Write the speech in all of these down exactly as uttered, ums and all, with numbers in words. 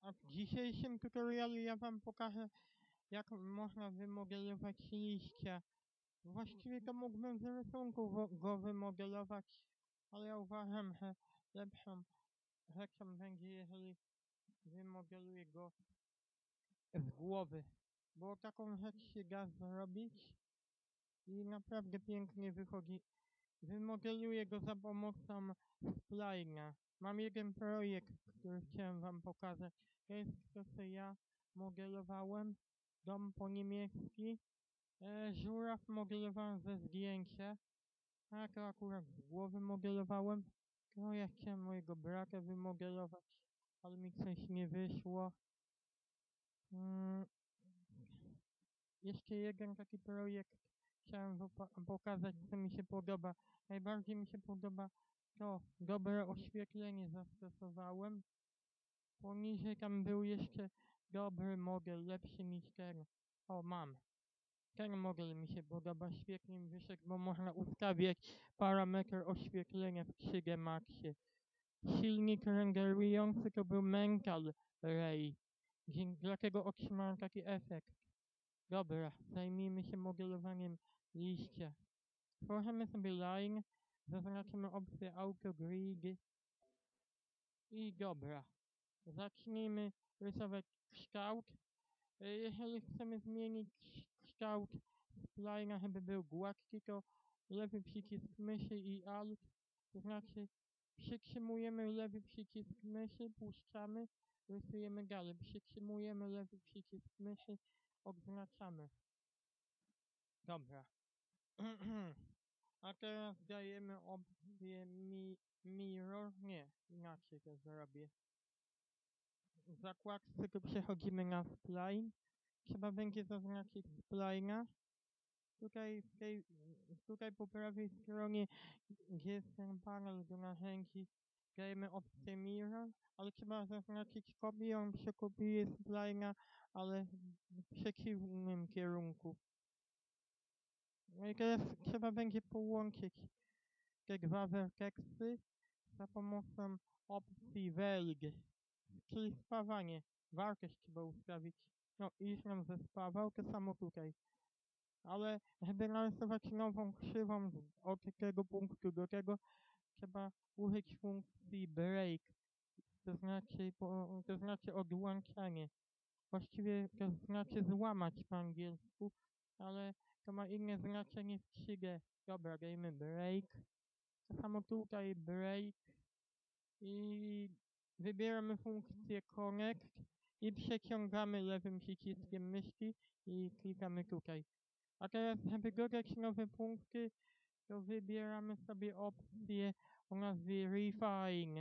A w dzisiejszym tutorialu ja wam pokażę, jak można wymodelować liście. Właściwie to mógłbym z rysunku wo- go wymodelować, ale ja uważam, że lepszą rzeczą będzie, jeżeli wymodeluję go z głowy, bo taką rzecz się da zrobić i naprawdę pięknie wychodzi. Wymodeluję go za pomocą splina. Mam jeden projekt, który chciałem wam pokazać. To jest to, co ja modelowałem. Dom po niemiecki. E, żuraw modelowałem ze zdjęcia. A to akurat z głowy modelowałem. No ja chciałem mojego brata wymodelować, ale mi coś nie wyszło. Mm, jeszcze jeden taki projekt chciałem popa- pokazać, co mi się podoba. Najbardziej mi się podoba to dobre oświetlenie zastosowałem. Poniżej tam był jeszcze dobry model, lepszy niż ten. O, mam. Ten model mi się podoba, świetnie mi wyszedł, bo można ustawiać parametr oświetlenia w trzy D Maxie. Silnik renderujący to był Mental Ray, dzięki dlatego otrzymałem taki efekt. Dobra, zajmijmy się modelowaniem liścia. Tworzymy sobie line, zaznaczymy opcję Auto Grid i dobra. Zacznijmy rysować kształt. E, Jeżeli chcemy zmienić kształt splina, żeby był gładki, to lewy przycisk myszy i Alt, to znaczy przytrzymujemy lewy przycisk myszy, puszczamy, rysujemy dalej, przytrzymujemy lewy przycisk myszy, odznaczamy. Dobra. A teraz dajemy opcję mi, mirror, nie, inaczej to zrobię. W zakładce tu przechodzimy na spline. Trzeba będzie zaznaczyć spline'a. Tutaj, w tej, tutaj po prawej stronie, gdzie jest ten panel do narzędzi, dajemy opcję mirror, ale trzeba zaznaczyć kopię, on przekopiuje spline'a, ale w przeciwnym kierunku. No i teraz trzeba będzie połączyć te dwa werteksy za pomocą opcji weld, czyli spawanie. Wartość trzeba ustawić. No i już nam zespawał, to samo tutaj. Ale żeby narysować nową krzywą od tego punktu do tego, trzeba użyć funkcji break, to znaczy, po, to znaczy odłączanie. Właściwie to znaczy złamać po angielsku, ale to ma inne znaczenie w trzy D. Dobra, dajmy break. To samo tutaj break i wybieramy funkcję connect i przeciągamy lewym przyciskiem myszki i klikamy tutaj. A teraz, żeby dodać nowe punkty, to wybieramy sobie opcję o nazwie refine.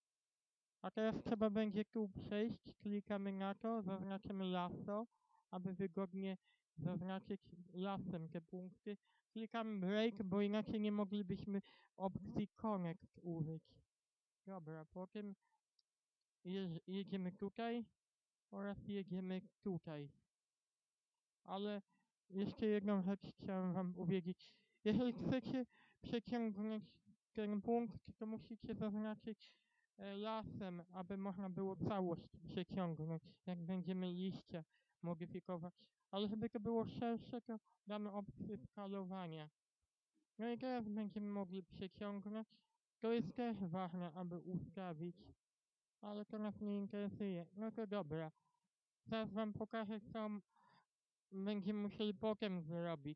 A teraz trzeba będzie tu przejść, klikamy na to, zaznaczymy lasso, aby wygodnie zaznaczyć lasem te punkty. Klikamy break, bo inaczej nie moglibyśmy opcji connect użyć. Dobra, potem jeż- jedziemy tutaj oraz jedziemy tutaj. Ale jeszcze jedną rzecz chciałem wam powiedzieć. Jeżeli chcecie przeciągnąć ten punkt, to musicie zaznaczyć e, lasem, aby można było całość przeciągnąć, jak będziemy liście modyfikować. Ale żeby to było szersze, to damy opcję skalowania. No i teraz będziemy mogli przeciągnąć. To jest też ważne, aby ustawić, ale to nas nie interesuje. No to dobra. Teraz wam pokażę, co będziemy musieli potem zrobić.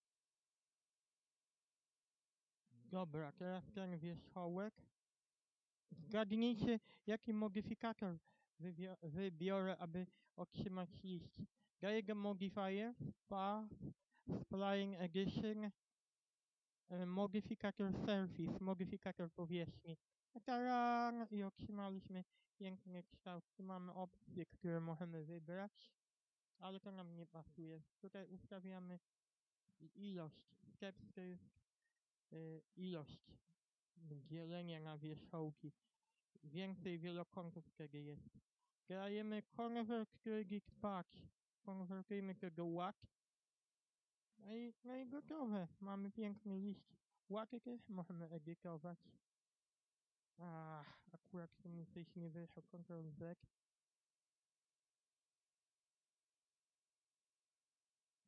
Dobra, teraz ten wierzchołek. Zgadnijcie, jaki modyfikator wybio- wybiorę, aby otrzymać liść. Daję go modifier, path, spline edition, e, modyfikator surface, modyfikator powierzchni. Taran! I otrzymaliśmy piękny kształt. Tu mamy opcje, które możemy wybrać, ale to nam nie pasuje. Tutaj ustawiamy ilość. Steps to jest y, ilość dzielenia na wierzchołki. Więcej wielokątów wtedy jest. Dajemy convert credit patch. Konwertujmy to do łat. No i, no i gotowe. Mamy piękny liść. Łaty też możemy edytować. Ach, akurat tu mi coś nie wyszło. Ctrl Z.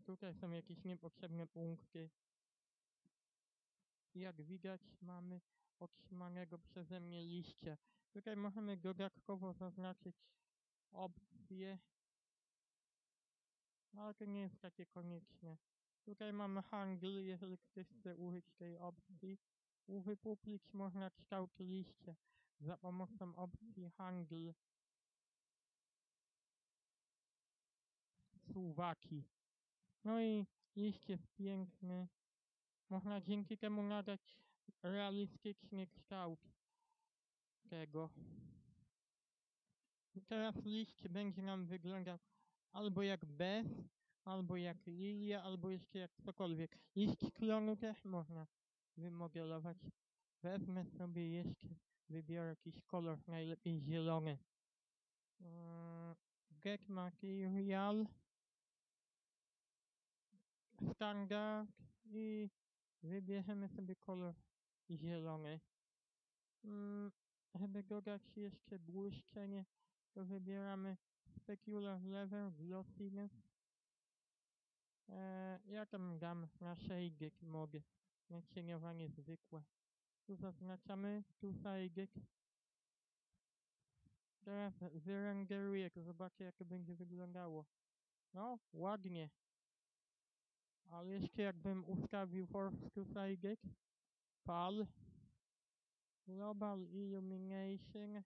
Tutaj są jakieś niepotrzebne punkty. Jak widać, mamy otrzymanego przeze mnie liście. Tutaj możemy dodatkowo zaznaczyć opcje, ale to nie jest takie konieczne. Tutaj mamy handl, jeżeli ktoś chce użyć tej opcji. Uwypukleć można kształt liście za pomocą opcji handl suwaki. No i liść jest piękny. Można dzięki temu nadać realistyczny kształt tego. I teraz liść będzie nam wyglądał albo jak bez, albo jak lilia, albo jeszcze jak cokolwiek. Liść klonu też można wymodelować. Wezmę sobie jeszcze, wybiorę jakiś kolor, najlepiej zielony. Mm, Get material, standard i wybierzemy sobie kolor zielony. Mm, żeby dodać jeszcze błyszczenie, to wybieramy specular level, glossiness. Eee, ja tam dam na shaded mogę, na cieniowanie zwykłe. Tu zaznaczamy, tu shaded. Teraz wyrenderuję, to zobaczę jak to będzie wyglądało. No, ładnie. Ale jeszcze jakbym ustawił force to shaded, pal, global illumination,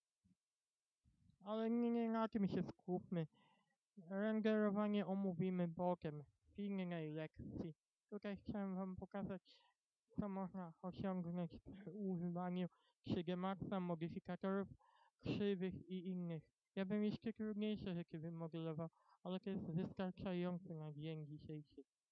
ale nie, nie na tym się skupmy. Renderowanie omówimy potem w innej lekcji. Tutaj chciałem wam pokazać, co można osiągnąć przy używaniu trzy D Maxa, modyfikatorów krzywych i innych. Ja bym jeszcze trudniejsze rzeczy wymodelował, ale to jest wystarczające na dzień dzisiejszy.